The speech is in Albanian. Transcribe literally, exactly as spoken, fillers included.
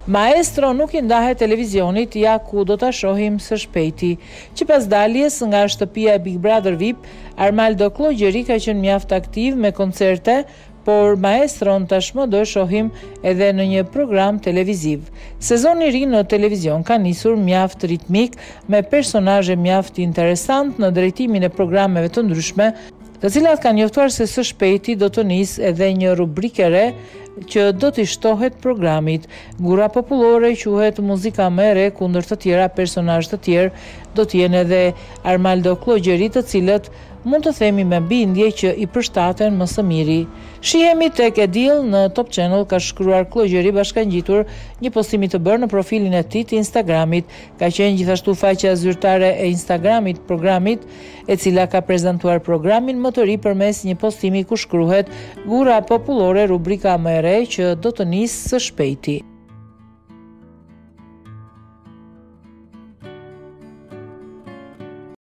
Maestro nuk i ndahet televizionit, ja ku do ta shohim së shpejti. Që pas daljes nga shtëpia e Big Brother V I P, Armaldo Klogjeri ka qenë mjaft aktiv me koncerte, por maestron tashmë do e shohim edhe në një program televiziv. Sezoni i ri në televizion ka nisur mjaft ritmik me personazhe mjaft interesant në drejtimin e programeve të ndryshme, të cilat kanë njoftuar se së shpejti do të nisë edhe një rubrikë re që do t'i shtohet programit. Gura popullore quhet muzika më e re kundër të tjera personazhe të tjerë, do t'jenë edhe Armaldo Klogjeri, të cilët mund të themi me bindje që i përshtaten më së miri. Shihemi tek Edil në Top Channel, ka shkruar Klogjeri bashkangjitur një postimi të bërë në profilin e tij të Instagramit. Ka qenë gjithashtu faqja zyrtare e Instagramit programit, e cila ka prezantuar programin më të ri përmes një postimi ku shkruhet: Gura popullore, rubrika më e re që do të nisë së shpejti.